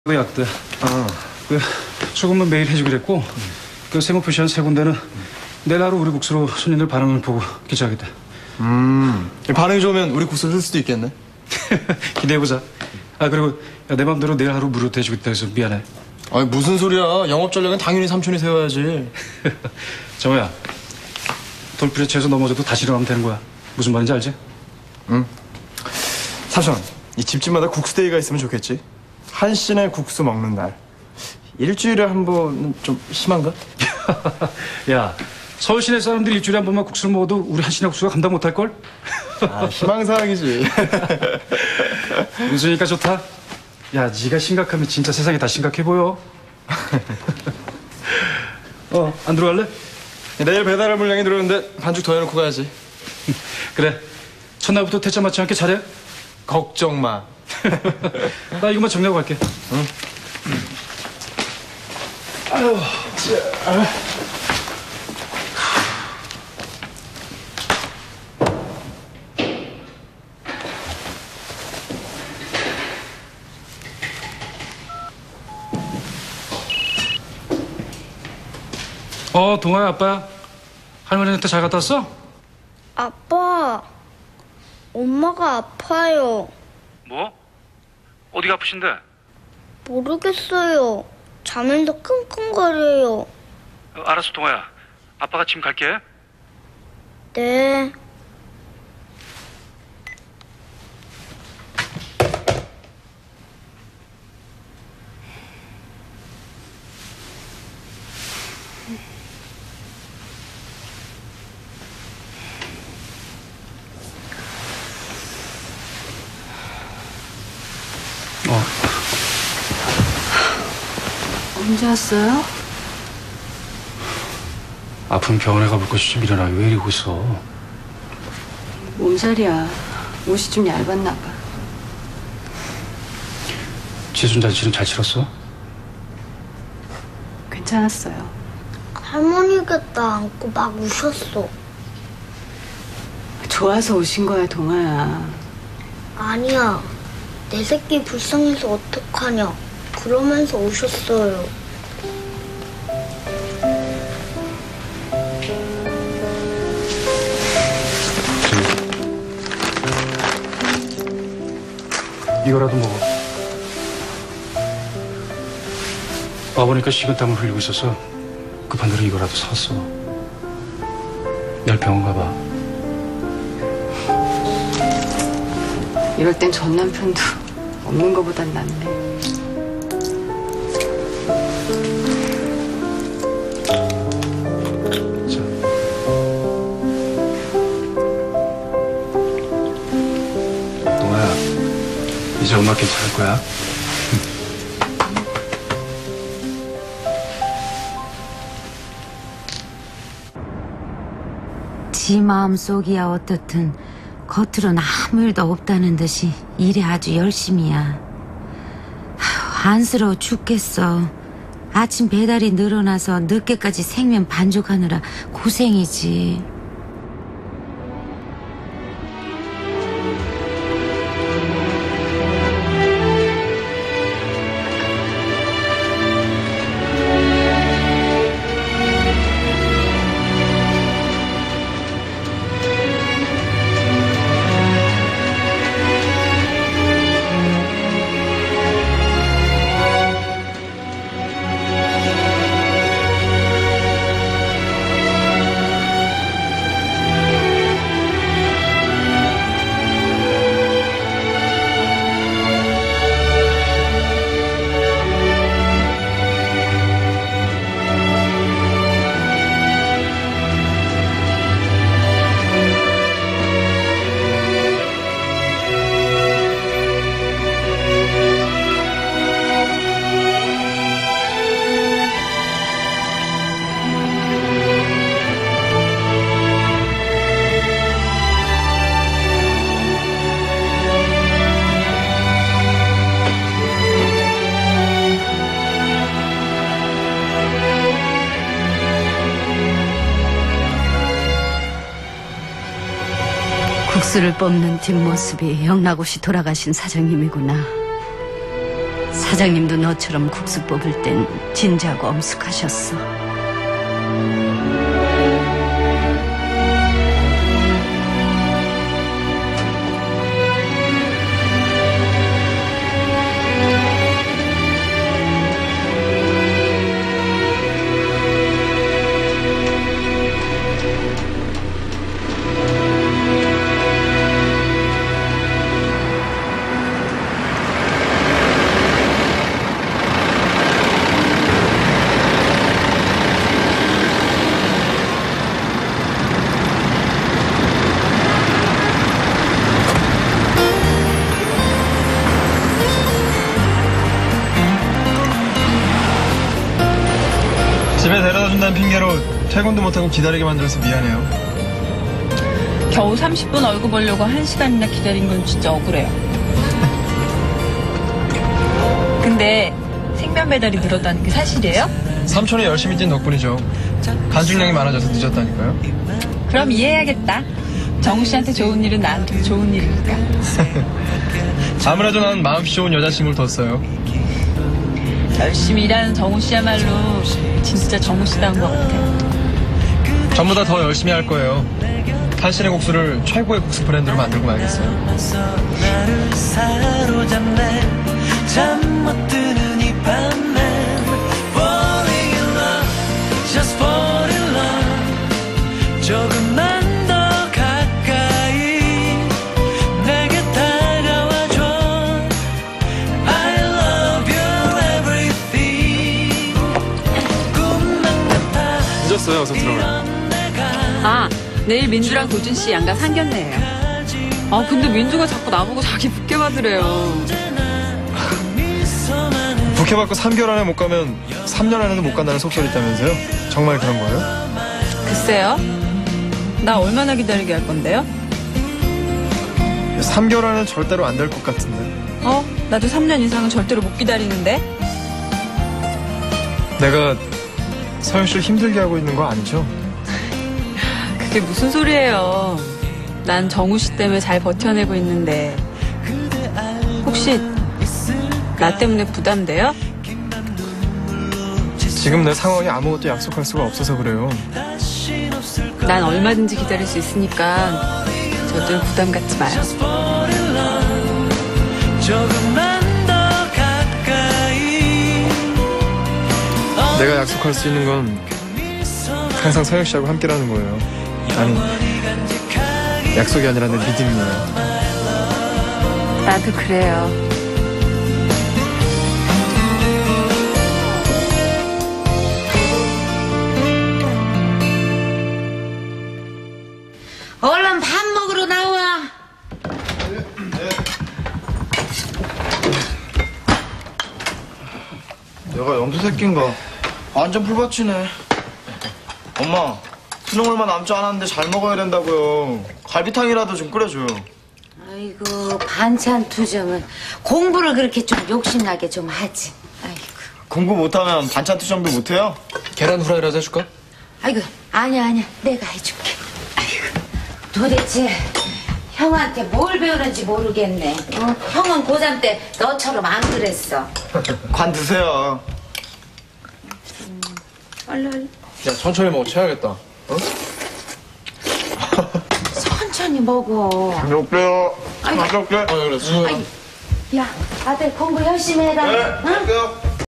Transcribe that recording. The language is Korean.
그 약들. 그 소금은 매일 해주기로 했고 그 세무 표시한 세 군데는 내일 하루 우리 국수로 손님들 반응을 보고 결정하겠다. 반응이 좋으면 우리 국수 쓸 수도 있겠네. 기대해보자. 아 그리고 야, 내 맘대로 내일 하루 무료 대주겠다 해서 미안해. 아니 무슨 소리야. 영업 전략은 당연히 삼촌이 세워야지. 정호야, 돌풀에 채서 넘어져도 다시 일어나면 되는 거야. 무슨 말인지 알지? 응. 삼촌, 이 집집마다 국수데이가 있으면 좋겠지. 한신의 국수 먹는 날. 일주일에 한 번은 좀 심한가? 야, 서울 시내 사람들이 일주일에 한 번만 국수를 먹어도 우리 한신의 국수가 감당 못할걸? 아, 희망사항이지. 웃으니까 좋다. 야, 네가 심각하면 진짜 세상이 다 심각해 보여. 안 들어갈래? 내일 배달할 물량이 들어오는데 반죽 더 해놓고 가야지. 그래, 첫날부터 태자 맞지 않게 잘해. 걱정 마. 나 이것만 정리하고 갈게. 응. 아유, 동아야, 아빠야. 할머니한테 잘 갔다 왔어? 아빠, 엄마가 아파요. 뭐? 어디가 아프신데? 모르겠어요. 자면서 끙끙거려요. 알았어, 동아야. 아빠가 지금 갈게. 네. 언제 왔어요? 아픈 병원에 가볼 것이 좀 일어나. 왜 이러고 있어? 몸살이야. 옷이 좀 얇았나 봐. 지순 잔치는 잘 치렀어? 괜찮았어요. 할머니가 나 안고 막 우셨어. 좋아서 오신 거야, 동아야. 아니야. 내 새끼 불쌍해서 어떡하냐. 그러면서 오셨어요. 이거라도 먹어. 와보니까 식은땀을 흘리고 있어서 급한 대로 이거라도 사왔어. 내일 병원 가봐. 이럴 땐 전 남편도 없는 거보단 낫네. 자. 동아야, 이제 엄마 괜찮을 거야. 지 마음속이야 어떻든 겉으로는 아무 일도 없다는 듯이 일에 아주 열심이야. 안쓰러워 죽겠어. 아침 배달이 늘어나서 늦게까지 생면 반죽하느라 고생이지. 국수를 뽑는 뒷모습이 영락없이 돌아가신 사장님이구나. 사장님도 너처럼 국수 뽑을 땐 진지하고 엄숙하셨어. 집에 데려다준다는 핑계로 퇴근도 못하고 기다리게 만들어서 미안해요. 겨우 30분 얼굴 보려고 1시간이나 기다린 건 진짜 억울해요. 근데 생면 배달이 늘었다는 게 사실이에요? 삼촌이 열심히 뛴 덕분이죠. 간식량이 많아져서 늦었다니까요. 그럼 이해해야겠다. 정우 씨한테 좋은 일은 나한테도 좋은 일이니까. 아무래도 난 마음씨 좋은 여자친구를 뒀어요. 열심히 일하는 정우 씨야말로 진짜 정우 씨다운 것 같아요. 전보다 더 열심히 할 거예요. 한신의 국수를 최고의 국수 브랜드로 만들고 말겠어요. 나를 사로잡네 잠 못 드는 이 밤에 Falling in love, just fall in love 조금만 더 가까이 내게 다가와줘 I love you everything 꿈만 같아 늦었어요. 어서 들어가요. 아, 내일 민주랑 도준 씨 양가 상견례예요. 아, 근데 민주가 자꾸 나보고 자기 부케 받으래요. 부케 받고 3개월 안에 못 가면 3년 안에도 못 간다는 속설이 있다면서요? 정말 그런 거예요? 글쎄요. 나 얼마나 기다리게 할 건데요? 3개월 안에는 절대로 안 될 것 같은데. 나도 3년 이상은 절대로 못 기다리는데? 내가 서영 씨를 힘들게 하고 있는 거 아니죠? 그게 무슨 소리예요. 난 정우 씨 때문에 잘 버텨내고 있는데 혹시 나 때문에 부담돼요? 지금 내 상황이 아무것도 약속할 수가 없어서 그래요. 난 얼마든지 기다릴 수 있으니까 저도 부담 갖지 마요. 조금만 더 가까이 내가 약속할 수 있는 건 항상 서영 씨하고 함께라는 거예요. 아니, 약속이 아니라 내 믿음이에요. 나도 그래요. 얼른 밥 먹으러 나와. 내가 염소 새끼인가? 완전 풀밭이네. 엄마, 수능 얼마 남지 않았는데 잘 먹어야 된다고요. 갈비탕이라도 좀 끓여줘요. 아이고, 반찬 투정은 공부를 그렇게 좀 욕심나게 좀 하지. 아이고. 공부 못하면 반찬 투정도 못해요? 계란 후라이라도 해줄까? 아이고, 아니야. 내가 해줄게. 아이고. 도대체 형한테 뭘 배우는지 모르겠네. 형은 고3 때 너처럼 안 그랬어. 관두세요. 얼른. 야, 천천히 먹어. 체하겠다. 어? 천천히 먹어. 다녀올게요. 아이고. 다녀올게. 그래. 아이고. 야, 아들 공부 열심히 해라. 네, 응? 갈게요.